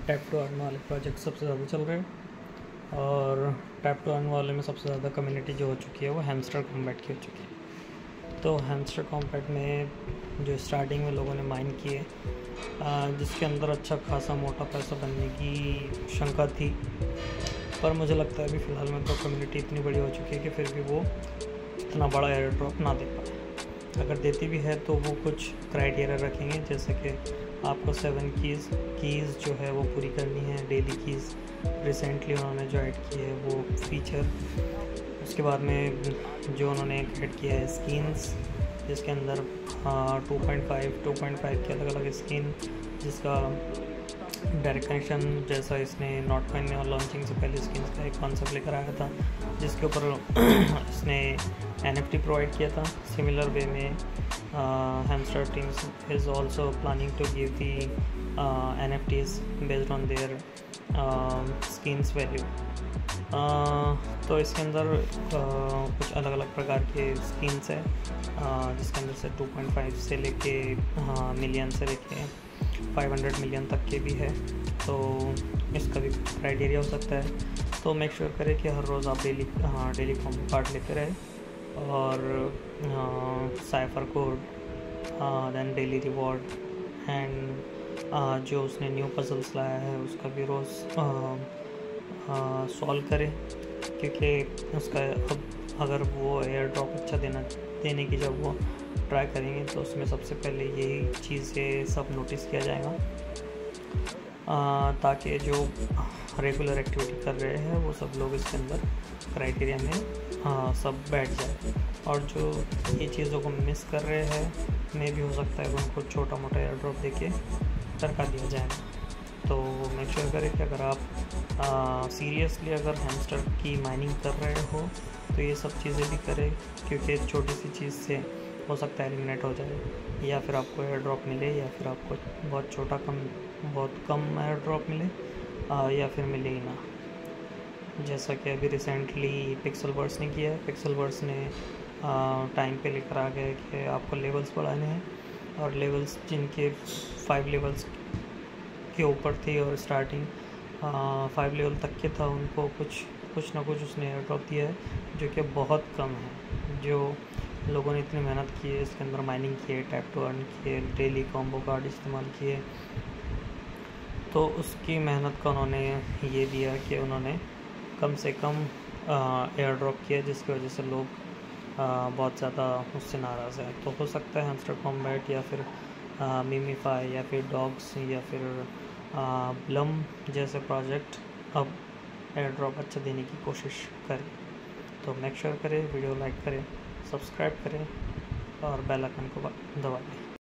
Tap to earn वाले project सबसे ज़्यादा चल रहे हैं और टैप टू अर्न वाले में सबसे ज़्यादा कम्युनिटी जो हो चुकी है वो हैमस्टर कॉम्बैट की हो चुकी है। तो हैमस्टर कॉम्बैट में जो स्टार्टिंग में लोगों ने माइन किए जिसके अंदर अच्छा खासा मोटा पैसा बनने की शंका थी, पर मुझे लगता है अभी फ़िलहाल में तो कम्युनिटी इतनी बड़ी हो चुकी है कि फिर भी वो इतना बड़ा एयर ड्रॉप ना दे पाए। अगर देती भी है तो वो कुछ क्राइटेरिया रखेंगे, जैसे कि आपको 7 कीज़ जो है वो पूरी करनी है, डेली कीज़ रिसेंटली उन्होंने जो ऐड की है वो फीचर। उसके बाद में जो उन्होंने ऐड किया है स्किन्स, जिसके अंदर 2.5 के अलग अलग स्किन, जिसका डायरेक्ट कनेक्शन जैसा इसने नॉट कॉइन और लॉन्चिंग से पहले स्किन्स का एक कॉन्सेप्ट लेकर आया था, जिसके ऊपर इसने NFT प्रोवाइड किया था। सिमिलर वे में Hamster teams is also planning to give the NFTs based on their skins value. तो इसके अंदर कुछ अलग अलग प्रकार के स्किन्स है, जिसके अंदर से 2.5 से लेके मिलियन से लेके 500 मिलियन तक के भी है। तो इसका भी क्राइटेरिया हो सकता है। तो मेक श्योर करें कि हर रोज़ आप डेली कॉम्बो कार्ड लेते रहे और cipher code, then daily reward and जो उसने न्यू पजल्स लाया है उसका भी रोज़ सॉल्व करें, क्योंकि उसका अब अगर वो एयर ड्रॉप अच्छा देने की जब वो ट्राई करेंगे तो उसमें सबसे पहले यही चीज़ें सब नोटिस किया जाएगा, ताकि जो रेगुलर एक्टिविटी कर रहे हैं वो सब लोग इसके अंदर क्राइटेरिया में सब बैठ जाए। और जो ये चीज़ों को मिस कर रहे हैं में भी हो सकता है उनको छोटा मोटा एयर ड्रॉप देके टरका दिया जाएगा। तो मेक श्योर करें कि अगर आप सीरियसली अगर हैमस्टर की माइनिंग कर रहे हो तो ये सब चीज़ें भी करें, क्योंकि छोटी सी चीज़ से हो सकता है एलिमिनेट हो जाए, या फिर आपको एयर ड्रॉप मिले, या फिर आपको बहुत कम एयर ड्रॉप मिले, या फिर मिले ही ना। जैसा कि अभी रिसेंटली पिक्सल बर्ड्स ने किया है। पिक्सल बर्ड्स ने टाइम पे लेकर आ गए कि आपको लेवल्स बढ़ाने हैं, और लेवल्स जिनके 5 लेवल्स के ऊपर थे और स्टार्टिंग 5 लेवल तक के था, उनको कुछ ना कुछ उसने एयर ड्रॉप दिया है, जो कि बहुत कम है। जो लोगों ने इतनी मेहनत की है इसके अंदर, माइनिंग किए, टैप टू अर्न किए, डेली कॉम्बो कार्ड इस्तेमाल किए, तो उसकी मेहनत का उन्होंने ये दिया कि उन्होंने कम से कम एयर ड्रॉप किया, जिसकी वजह से लोग बहुत ज़्यादा उससे नाराज़ हैं। तो हो सकता है हैमस्टर कॉम्बैट या फिर मिमीफाई या फिर डॉग्स या फिर ब्लम जैसे प्रोजेक्ट अब एयर ड्रॉप अच्छा देने की कोशिश करें। तो मेक श्योर करें वीडियो लाइक करें, सब्सक्राइब करें और बेल आइकन को दबा दें।